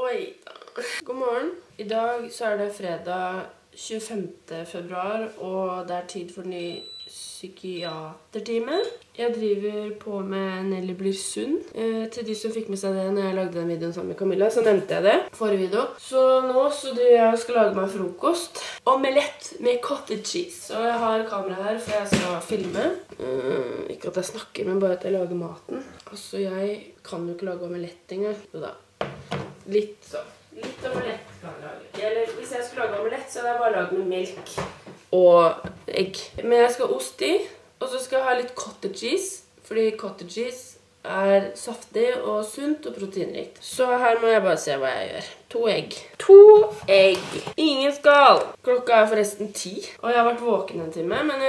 Oi da. God morgen. I dag så det fredag 25. februar, og det tid for ny psykiatertime. Jeg driver på med Nelly blir sunn. Til de som fikk med seg det når jeg lagde den videoen sammen med Camilla, så nevnte jeg det forrige video. Så nå så driver jeg og skal lage meg frokost. Omelett med cottage cheese. Og jeg har kamera her, for jeg skal filme. Ikke at jeg snakker, men bare at jeg lager maten. Altså, jeg kan jo ikke lage omelett engang. Så da, litt sånn. Litt omelett kan jeg lage. Eller hvis jeg skulle lage omelett, så hadde jeg bare laget med melk og egg. Men jeg skal ha ost i, og så skal jeg ha litt cottage cheese, fordi cottage cheese saftig og sunt og proteinrikt. Så her må jeg bare se hva jeg gjør. 2 egg. 2 egg! Ingen skal! Klokka forresten 10, og jeg har vært våken en time, men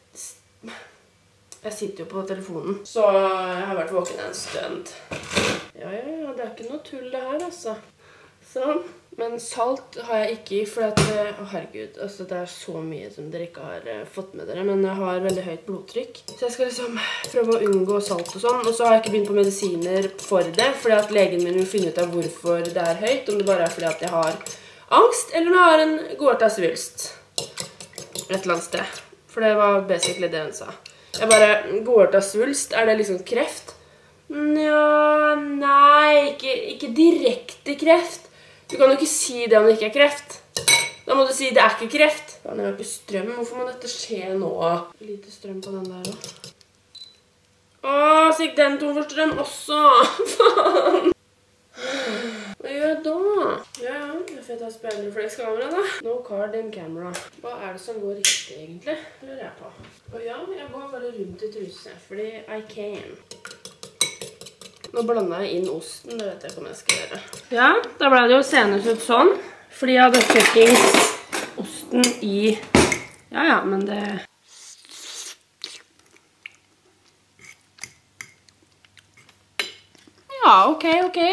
jeg sitter jo på telefonen, så jeg har vært våken en stund. Ja, det ikke noe tull det her, altså. Sånn. Men salt har jeg ikke i, for herregud, altså det så mye som dere ikke har fått med dere, men jeg har veldig høyt blodtrykk. Så jeg skal liksom prøve å unngå salt og sånn, og så har jeg ikke begynt på medisiner for det, fordi at legen min vil finne ut av hvorfor det høyt, om det bare fordi at jeg har angst, eller om jeg har en gårtasvulst. Et eller annet sted. For det var basically det hun sa. Jeg bare, gårtasvulst, det liksom kreft? Ja, nei, ikke direkte kreft. Du kan jo ikke si det om det ikke kreft. Da må du si det ikke kreft. Jeg har ikke strøm. Hvorfor må dette skje nå? Lite strøm på den der også. Så gikk den tom for strøm også. Faen. Hva gjør jeg da? Ja, jeg får ta speilreflekskamera da. No card in camera. Hva det som går riktig egentlig? Det lurer jeg på. Og ja, jeg går bare rundt i truse, fordi I can. Nå blander jeg inn osten, det vet jeg ikke om jeg skal gjøre. Ja, da ble det jo senest ut sånn, fordi jeg hadde fuckings osten i... Ja, men det... Ja, ok.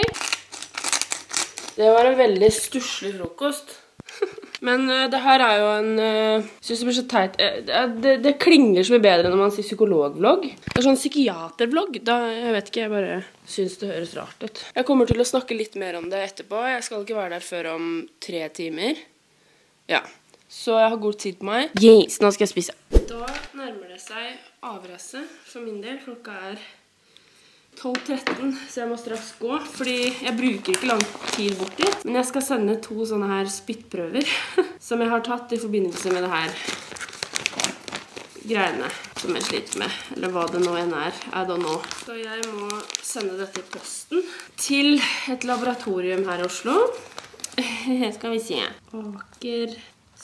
Det var en veldig stusslig frokost. Men det her jo en... synes det blir så teit. Det klinger så mye bedre når man sier psykologvlogg. Det sånn psykiatervlogg. Jeg vet ikke, jeg bare synes det høres rart ut. Jeg kommer til å snakke litt mer om det etterpå. Jeg skal ikke være der før om 3 timer. Ja, så jeg har god tid på meg. Yes, nå skal jeg spise. Da nærmer det seg avreise for min del. Klokka 12:13, så jeg må straks gå, fordi jeg bruker ikke lang tid bort dit. Men jeg skal sende 2 sånne her spyttprøver, som jeg har tatt i forbindelse med det her greiene som jeg sliter med, eller hva det nå enn I don't know. Så jeg må sende dette i posten til et laboratorium her I Oslo. Skal vi se. Aker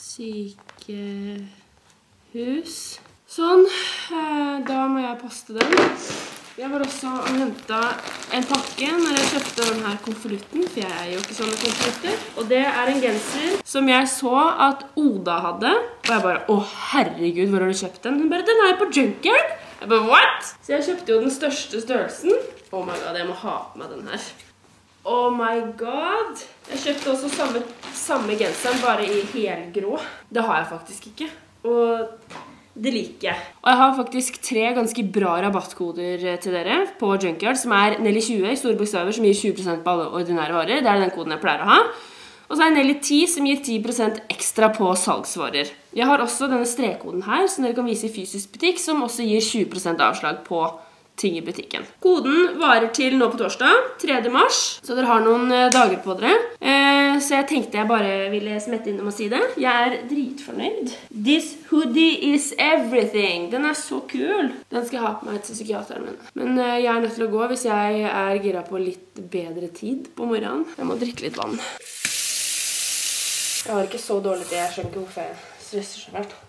sykehus. Sånn, da må jeg poste den. Jeg var også og hentet en pakke når jeg kjøpte denne konvolutten, for jeg jo ikke sånne konvolutter. Og det en genser som jeg så at Oda hadde. Og jeg bare, herregud, hvor har du kjøpt den? Hun bare, den på Junkyard. Jeg bare, what? Så jeg kjøpte jo den største størrelsen. Oh my god, jeg må ha på meg den her. Oh my god. Jeg kjøpte også samme genseren, bare I helgrå. Det har jeg faktisk ikke. Og... det liker jeg. Og jeg har faktisk 3 ganske bra rabattkoder til dere på Junkyard, som Nelly20 I store bokstaver, som gir 20% på alle ordinære varer. Det den koden jeg pleier å ha. Og så Nelly10, som gir 10% ekstra på salgsvarer. Jeg har også denne strekkoden her, som dere kan vise I fysisk butikk, som også gir 20% avslag på ting I butikken. Koden varer til nå på torsdag, 3. mars, så dere har noen dager på dere. Så jeg tenkte jeg bare ville smette inn om å si det. Jeg dritfornøyd. This hoodie is everything. Den så kul. Den skal jeg ha på meg til psykiateren min. Men jeg nødt til å gå hvis jeg gira på litt bedre tid på morgenen. Jeg må drikke litt vann. Jeg har ikke så dårlig tid. Jeg skjønner ikke hvorfor jeg stresser så fælt.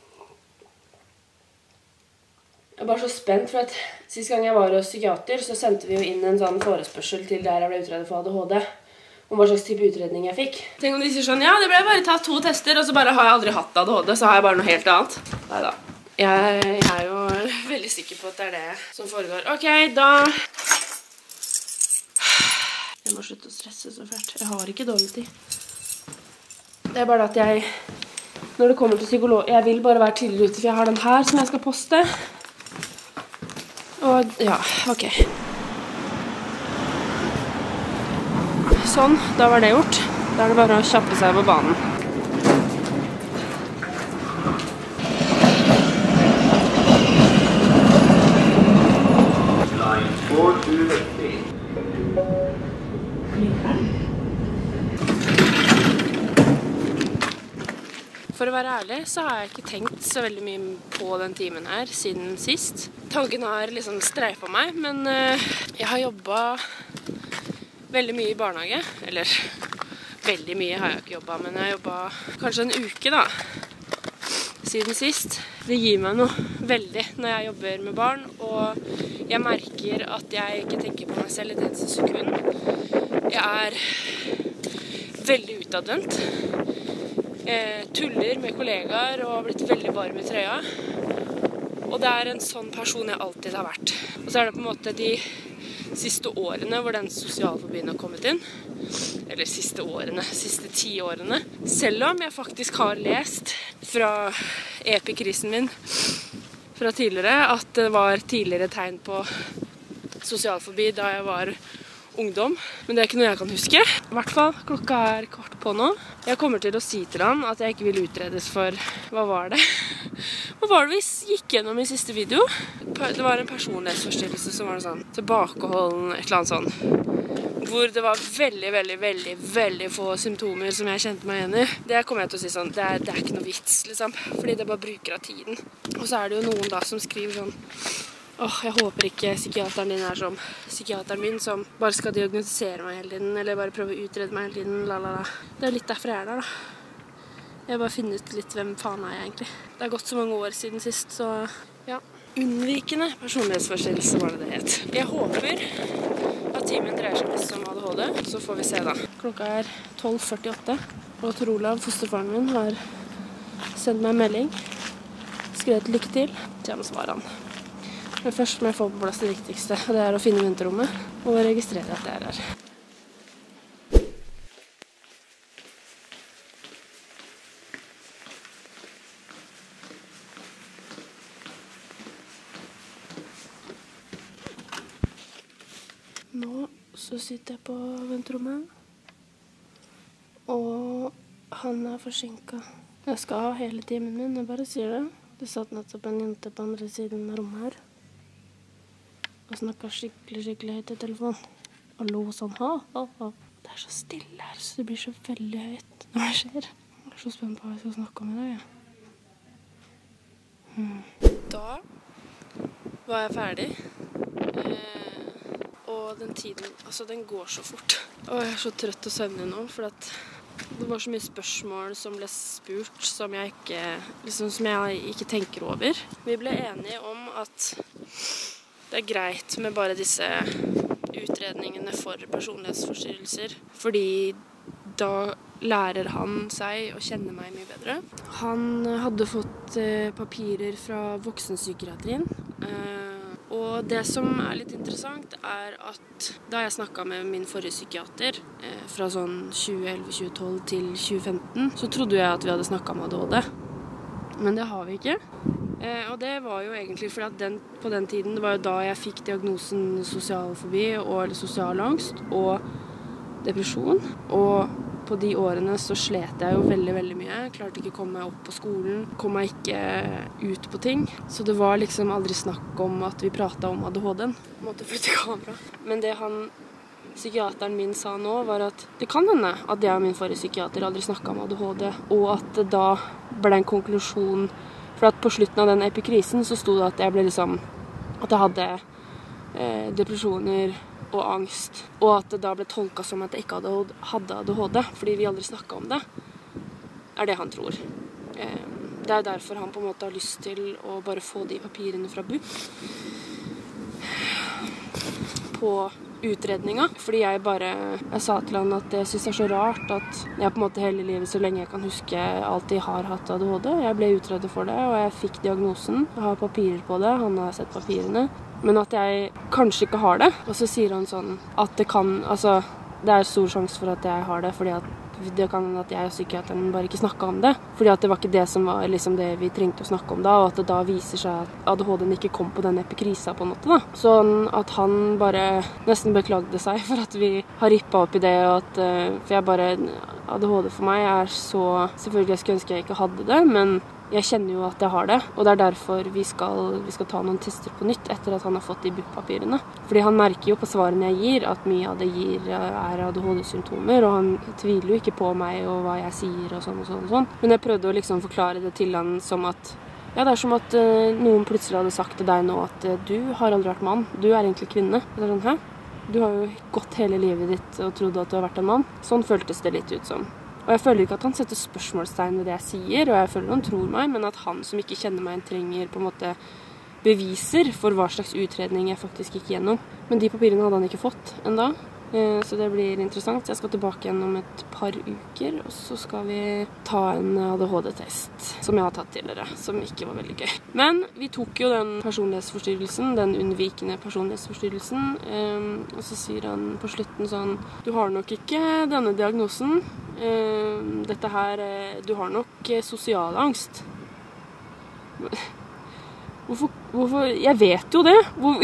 Jeg bare så spent, for at sist gang jeg var hos psykiater, så sendte vi jo inn en sånn forespørsel til der jeg ble utredet for ADHD, om hva slags type utredning jeg fikk. Tenk om de sier sånn, ja, det ble bare tatt 2 tester, og så bare har jeg aldri hatt ADHD, så har jeg bare noe helt annet. Neida. Jeg jo veldig sikker på at det det som foregår. Ok, da... Jeg må slutte å stresse så fælt. Jeg har ikke dårlig tid. Det bare at jeg... Når det kommer til psykolog... Jeg vil bare være tidligere ute, for jeg har den her som jeg skal poste. Og ja, ok. Sånn, da var det gjort. Da er det bare å kjappe seg på banen. For å være ærlig så har jeg ikke tenkt så veldig mye på den timen her siden sist. Tanken har liksom streifet meg, men jeg har jobbet veldig mye i barnehage. Eller, veldig mye har jeg ikke jobbet, men jeg har jobbet kanskje en uke da, siden sist. Det gir meg noe veldig når jeg jobber med barn, og jeg merker at jeg ikke tenker på meg selv i det eneste sekund. Jeg er veldig utadvendt. Tuller med kollegaer og har blitt veldig varm i trøya. Og det er en sånn person jeg alltid har vært. Og så er det på en måte de siste årene hvor den sosialfobien har kommet inn. Eller siste 10 årene. Selv om jeg faktisk har lest fra epikrisen min fra tidligere at det var tidligere tegn på sosialfobi da jeg var ungdom, men det er ikke noe jeg kan huske. I hvert fall, klokka er 7:15 nå. Jeg kommer til å si til han at jeg ikke vil utredes for, hva var det? Hva var det vi gikk gjennom i siste video? Det var en personlighetsforstyrrelse som var sånn, tilbakeholden, et eller annet sånn. Hvor det var veldig få symptomer som jeg kjente meg igjen i. Det kommer jeg til å si sånn, det er ikke noe vits, liksom, fordi det bare bruker av tiden. Og så er det jo noen da som skriver sånn, jeg håper ikke psykiateren din er som psykiateren min, som bare skal diagnostisere meg hele tiden, eller bare prøve å utrede meg hele tiden, lalala. Det er litt derfor jeg er der, da. Jeg bare finner ut litt hvem faen er jeg egentlig. Det har gått så mange år siden sist, så ja. Unnvikende personlighetsforstyrrelse var det het. Jeg håper at timen dreier seg mest om ADHD, så får vi se da. Klokka er 12:48, og Tor Olav, fosterfaren min, har sendt meg en melding, skrevet lykke til, til han svarer han. Men først må jeg få på plass det viktigste, og det er å finne venterommet og registrere at jeg er her. Nå så sitter jeg på venterommet, og han er forsinket. Jeg skal ha hele timen min, jeg bare sier det. Det satt nettopp en jente på andre siden av rommet her. Og snakket skikkelig høyt i telefonen. Og lo sånn, ha. Det er så stille her, så det blir så veldig høyt når det skjer. Jeg er så spent på hva jeg skal snakke om i dag, ja. Da var jeg ferdig. Og den tiden, altså den går så fort. Og jeg er så trøtt og søvnig nå, for at det var så mye spørsmål som ble spurt som jeg ikke tenker over. Vi ble enige om at det er greit med bare disse utredningene for personlighetsforstyrrelser, fordi da lærer han seg å kjenne meg mye bedre. Han hadde fått papirer fra voksenpsykiatrien, og det som er litt interessant er at da jeg snakket med min forrige psykiater fra sånn 2011-2012 til 2015, så trodde jeg at vi hadde snakket om ADHD. Men det har vi ikke. Og det var jo egentlig fordi at på den tiden, det var jo da jeg fikk diagnosen sosialfobi eller sosial angst og depresjon. Og på de årene så slet jeg jo veldig mye. Jeg klarte ikke å komme meg opp på skolen, kom meg ikke ut på ting. Så det var liksom aldri snakk om at vi pratet om ADHD-en. Måtte flytte kamera. Men det psykiateren min sa nå var at det kan hende at jeg og min forrige psykiater aldri snakket om ADHD, og at det da ble en konklusjon. For at på slutten av den epikrisen så sto det at jeg ble at jeg hadde depresjoner og angst, og at det da ble tolket som at jeg ikke hadde ADHD, fordi vi aldri snakket om det, er det han tror. Det er derfor han på en måte har lyst til å bare få de papirene fra BUP på utredninga, fordi jeg sa til han at jeg synes det er så rart at jeg på en måte hele livet, så lenge jeg kan huske, alltid har hatt ADHD. Jeg ble utredet for det, og jeg fikk diagnosen. Jeg har papirer på det, han har sett papirene. Men at jeg kanskje ikke har det. Og så sier han sånn at det er stor sjanse for at jeg har det, fordi at det kan at jeg og psykiateren bare ikke snakket om det. Fordi at det var ikke det som var liksom det vi trengte å snakke om da, og at det da viser seg at ADHD-en ikke kom på den epikrisa på en måte da. Sånn at han bare nesten beklagde seg for at vi har rippet opp i det, og at, for jeg bare, ADHD for meg er så, selvfølgelig jeg skulle ønske jeg ikke hadde det, men jeg kjenner jo at jeg har det, og det er derfor vi skal ta noen tester på nytt etter at han har fått de BUP-papirene. Fordi han merker jo på svarene jeg gir at mye av det er ADHD-symptomer, og han tviler jo ikke på meg og hva jeg sier og sånn og sånn og sånn. Men jeg prøvde å liksom forklare det til han som at, ja, det er som at noen plutselig hadde sagt til deg nå at du har aldri vært mann, du er egentlig kvinne. Det er sånn, hæ? Du har jo gått hele livet ditt og trodd at du har vært en mann. Sånn føltes det litt ut som. Og jeg føler ikke at han setter spørsmålstegn ved det jeg sier, og jeg føler han tror meg, men at han som ikke kjenner meg trenger på en måte beviser for hva slags utredning jeg faktisk gikk gjennom. Men de papirene hadde han ikke fått enda, så det blir interessant. Jeg skal tilbake igjen om et par uker, og så skal vi ta en ADHD-test, som jeg har tatt tidligere, som ikke var veldig gøy. Men vi tok jo den personlighetsforstyrrelsen, den unnvikende personlighetsforstyrrelsen, og så sier han på slutten sånn, du har nok ikke denne diagnosen, dette her, du har nok sosial angst. Hvorfor? Jeg vet jo det.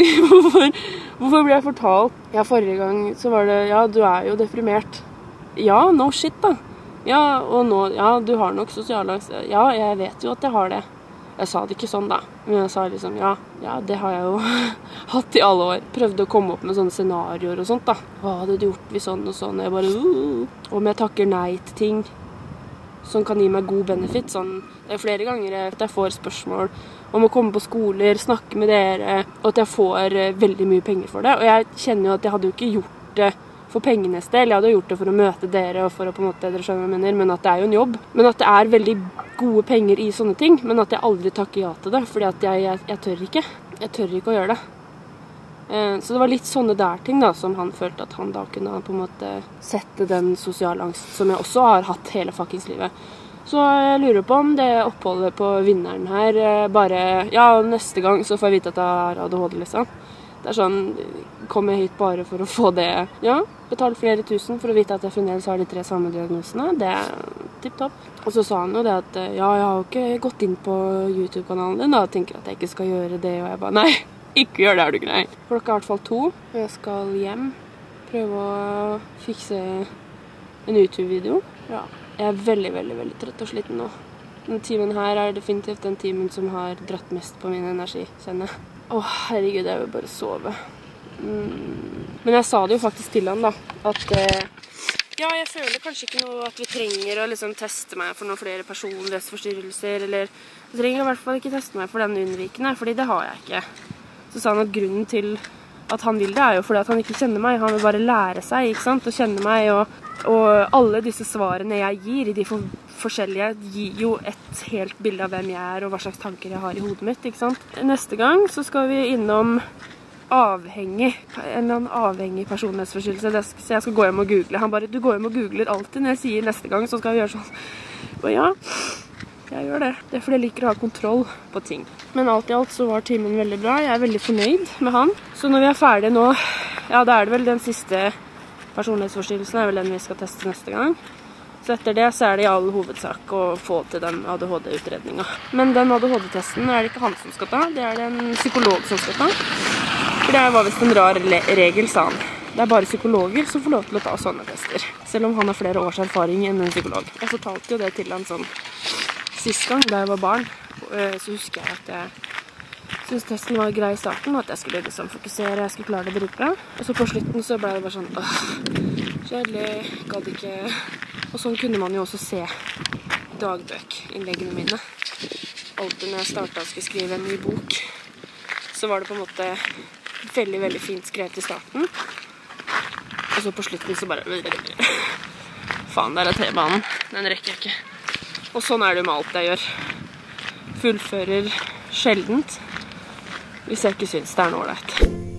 Hvorfor ble jeg fortalt? Ja, forrige gang så var det, ja, du er jo deprimert. Ja, no shit da. Ja, og nå, ja, du har nok sosial angst. Ja, jeg vet jo at jeg har det. Jeg sa det ikke sånn da, men jeg sa liksom, ja, det har jeg jo hatt i alle år. Prøvde å komme opp med sånne scenarioer og sånt da. Hva hadde du gjort hvis sånn og sånn? Jeg bare, om jeg takker nei til ting som kan gi meg god benefit. Sånn, det er flere ganger jeg får spørsmål om å komme på skoler, snakke med dere, og at jeg får veldig mye penger for det. Og jeg kjenner jo at jeg hadde jo ikke gjort det for pengenes del. Jeg hadde gjort det for å møte dere og for å på en måte, dere skjønner hva jeg mener, men at det er jo en jobb. Men at det er veldig gode penger i sånne ting, men at jeg aldri takker ja til det, fordi at jeg tør ikke. Jeg tør ikke å gjøre det. Så det var litt sånne der ting da, som han følte at han da kunne på en måte sette den sosiale angst som jeg også har hatt hele fuckings livet. Så jeg lurer på om det oppholdet på vinneren her bare, ja, neste gang så får jeg vite at jeg har ADHD liksom. Det er sånn, kommer jeg hit bare for å få det, ja, betale flere tusen for å vite at jeg fremdeles har de 3 samme diagnosene, det er tipptopp. Og så sa han jo det at, ja, jeg har jo ikke gått inn på YouTube-kanalen din da, og tenker at jeg ikke skal gjøre det, og jeg bare, nei, ikke gjør det, er du grei. Klokka er i hvert fall 2, og jeg skal hjem, prøve å fikse en YouTube-video. Ja, jeg er veldig, veldig, veldig trøtt og sliten nå. Den timen her er definitivt den timen som har dratt mest på min energi, kjenner jeg. Herregud, jeg vil bare sove. Men jeg sa det jo faktisk til han da, at ja, jeg føler kanskje ikke noe at vi trenger å liksom teste meg for noen flere personlighetsforstyrrelser, eller jeg trenger i hvert fall ikke teste meg for den unnvikende, fordi det har jeg ikke. Så sa han at grunnen til at han vil det er jo fordi at han ikke kjenner meg, han vil bare lære seg, ikke sant, å kjenne meg, og alle disse svarene jeg gir i de forskjellige gir jo et helt bilde av hvem jeg er og hva slags tanker jeg har i hodet mitt, ikke sant. Neste gang så skal vi innom en eller annen avhengig personlighetsforstyrrelse, så jeg skal gå hjem og google. Han bare, du går hjem og googler alltid når jeg sier neste gang, så skal vi gjøre sånn. Og ja, jeg gjør det. Det er fordi jeg liker å ha kontroll på ting. Men alt i alt så var timen veldig bra. Jeg er veldig fornøyd med han. Så når vi er ferdige nå, ja, da er det vel den siste personlighetsforstyrrelsen er vel den vi skal teste neste gang. Så etter det så er det i all hovedsak å få til den ADHD-utredningen. Men den ADHD-testen er det ikke han som skal ta, det er det en psykolog som skal ta. For det var vist en rar regel, sa han. Det er bare psykologer som får lov til å ta sånne tester. Selv om han har flere års erfaring enn en psykolog. Jeg fortalte jo det til han sånn sist gang da jeg var barn. Så husker jeg at jeg syntes testen var grei i starten, at jeg skulle liksom fokusere, jeg skulle klare det dritbra. Og så på slutten så ble det bare sånn, kjedelig, gadd ikke. Og sånn kunne man jo også se dagbøkinnleggene mine. Alltid når jeg startet å skulle skrive en ny bok, så var det på en måte veldig, veldig fint skrevet i starten. Og så på slutten så bare, faen, der er T-banen, den rekker jeg ikke. Og sånn er det jo med alt jeg gjør. Fullfører sjeldent, hvis jeg ikke synes det er noe ålreit.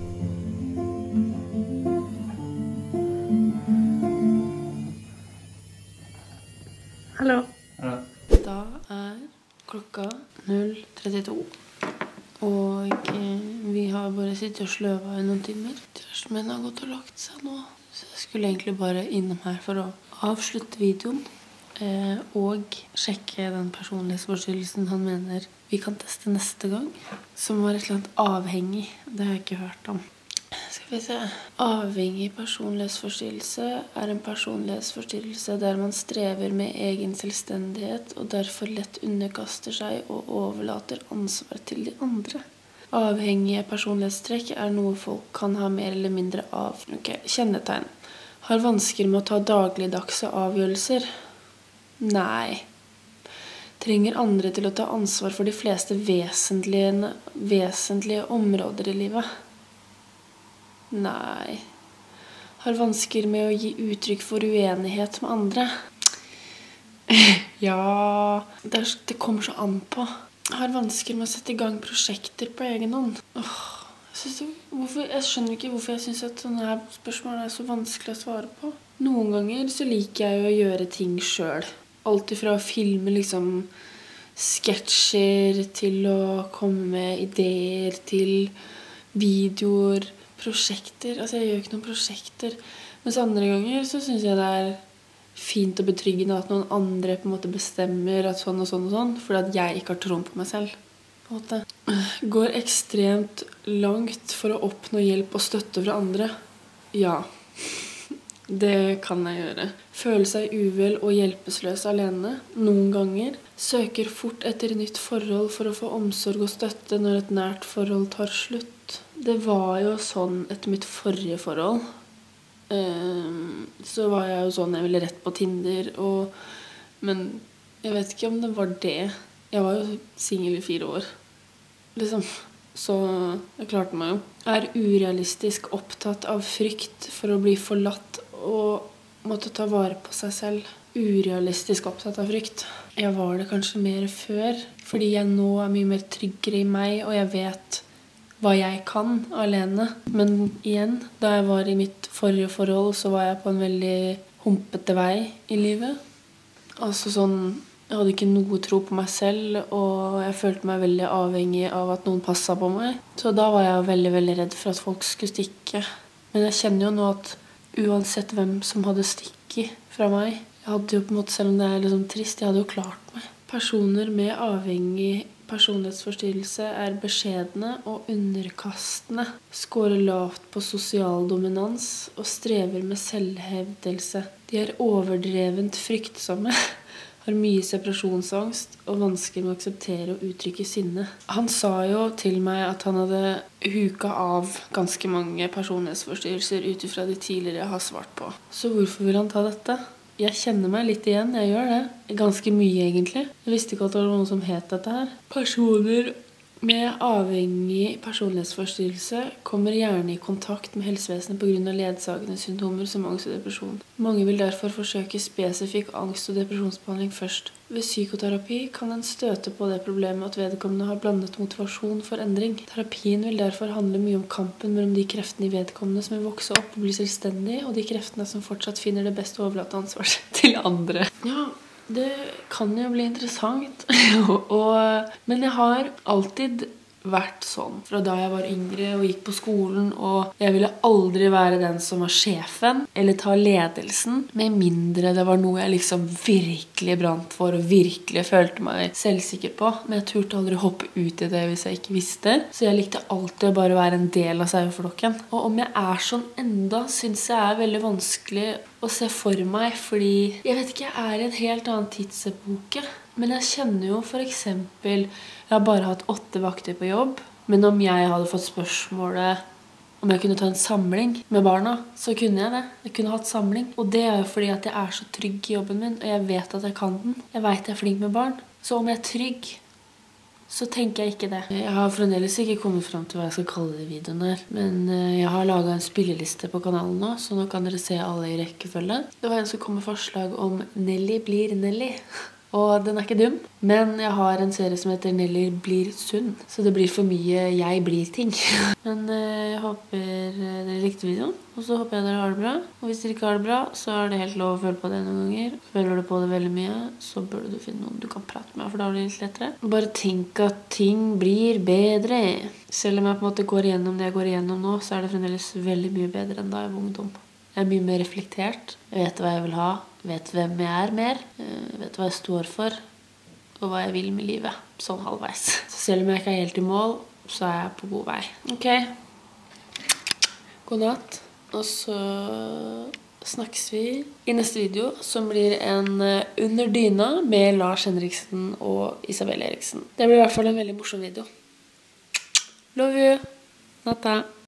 Hallo. Da er klokka 0:32. Og vi har bare sittet og sløvet i noen timer. Kjæresten min har gått og lagt seg nå. Så jeg skulle egentlig bare innom her for å avslutte videoen og sjekke den personlighetsforstyrrelsen han mener vi kan teste neste gang, som var et eller annet avhengig. Det har jeg ikke hørt om. Skal vi se. Avhengig personlighetsforstyrrelse er en personlighetsforstyrrelse der man strever med egen selvstendighet og derfor lett underkaster seg og overlater ansvar til de andre. Avhengige personlighetstrekk er noe folk kan ha mer eller mindre av. Kjennetegn. Har vansker med å ta dagligdagse avgjørelser. Nei. Trenger andre til å ta ansvar for de fleste vesentlige områder i livet. Nei. Har vansker med å gi uttrykk for uenighet med andre. Ja, det kommer så an på. Har vansker med å sette i gang prosjekter på egen hånd. Jeg skjønner ikke hvorfor jeg synes at sånne her spørsmål er så vanskelig å svare på. Noen ganger så liker jeg jo å gjøre ting selv. Alt ifra å filme liksom sketsjer til å komme med ideer til videoer, prosjekter. Altså jeg gjør ikke noen prosjekter. Mens andre ganger så synes jeg det er fint og betryggende at noen andre på en måte bestemmer at sånn og sånn og sånn, fordi at jeg ikke har troen på meg selv. På en måte. Går ekstremt langt for å oppnå hjelp og støtte fra andre. Ja. Det kan jeg gjøre. Føle seg uvel og hjelpeløs alene, noen ganger. Søker fort etter nytt forhold for å få omsorg og støtte når et nært forhold tar slutt. Det var jo sånn etter mitt forrige forhold. Så var jeg jo sånn, jeg ville rett på Tinder, men jeg vet ikke om det var det. Jeg var jo single i 4 år. Liksom. Så jeg klarte meg jo. Er urealistisk opptatt av frykt for å bli forlatt og måtte ta vare på seg selv. Urealistisk opptatt av frykt. Jeg var det kanskje mer før, fordi jeg nå er mye mer tryggere i meg, og jeg vet hva jeg kan alene. Men igjen, da jeg var i mitt forrige forhold, så var jeg på en veldig humpete vei i livet. Altså sånn, jeg hadde ikke noe tro på meg selv, og jeg følte meg veldig avhengig av at noen passet på meg. Så da var jeg veldig, veldig redd for at folk skulle stikke. Men jeg kjenner jo nå at uansett hvem som hadde stikket fra meg, jeg hadde jo på en måte, selv om det er liksom trist, jeg hadde jo klart meg. Personer med avhengig personlighetsforstyrrelse er beskjedne og underkastende, skårer lavt på sosial dominans og strever med selvhevdelse. De er overdrevent fryktsomme, har mye separasjonsangst og vansker med å akseptere og uttrykke sinne. Han sa jo til meg at han hadde huket av ganske mange personlighetsforstyrrelser ut fra de tidligere jeg har svart på. Så hvorfor vil han ta dette? Jeg kjenner meg litt igjen, jeg gjør det. Ganske mye egentlig. Jeg visste ikke at det var noe som het dette her. Personer med avhengig personlighetsforstyrrelse kommer gjerne i kontakt med helsevesenet på grunn av ledsagende symptomer som angst og depresjon. Mange vil derfor forsøke spesifikk angst- og depresjonsbehandling først. Ved psykoterapi kan en støte på det problemet at vedkommende har blandet motivasjon for endring. Terapien vil derfor handle mye om kampen mellom de kreftene i vedkommende som vil vokse opp og bli selvstendig, og de kreftene som fortsatt finner det best å overlate ansvar til andre. Ja, det kan jo bli interessant, men jeg har alltid vært sånn fra da jeg var yngre og gikk på skolen, og jeg ville aldri være den som var sjefen eller ta ledelsen, med mindre det var noe jeg liksom virkelig brant for og virkelig følte meg selvsikker på. Men jeg turte aldri hoppe ut i det hvis jeg ikke visste, så jeg likte alltid å bare være en del av saueflokken. Og om jeg er sånn enda, synes jeg er veldig vanskelig å se for meg, fordi jeg vet ikke, jeg er i en helt annen tidsepoke. Men jeg kjenner jo for eksempel, jeg har bare hatt 8 vakter på jobb, men om jeg hadde fått spørsmålet om jeg kunne ta en samling med barna, så kunne jeg det. Jeg kunne hatt samling. Og det er jo fordi at jeg er så trygg i jobben min, og jeg vet at jeg kan den. Jeg vet jeg er flink med barn. Så om jeg er trygg, så tenker jeg ikke det. Jeg har fremdeles ikke kommet frem til hva jeg skal kalle de videoene her. Men jeg har laget en spilleliste på kanalen nå, så nå kan dere se alle i rekkefølge. Det var en som kom med forslag om Nelly blir Nelly. Og den er ikke dum, men jeg har en serie som heter Nelly blir sunn, så det blir for mye jeg blir ting. Men jeg håper dere likte videoen, og så håper jeg dere har det bra. Og hvis dere ikke har det bra, så er det helt lov å føle på det noen ganger. Føler du på det veldig mye, så bør du finne noen du kan prate med, for da blir det litt lettere. Bare tenk at ting blir bedre. Selv om jeg på en måte går igjennom det jeg går igjennom nå, så er det fremdeles veldig mye bedre enn da jeg var ungdom. Jeg er mye mer reflektert. Jeg vet hva jeg vil ha. vet hvem jeg er mer, vet hva jeg står for, og hva jeg vil med livet, sånn halvveis. Så selv om jeg ikke er helt i mål, så er jeg på god vei. Ok, god natt, og så snakkes vi i neste video, som blir en Under dyna med Lars Henriksen og Isabel Eriksen. Det blir i hvert fall en veldig morsom video. Love you! Natta!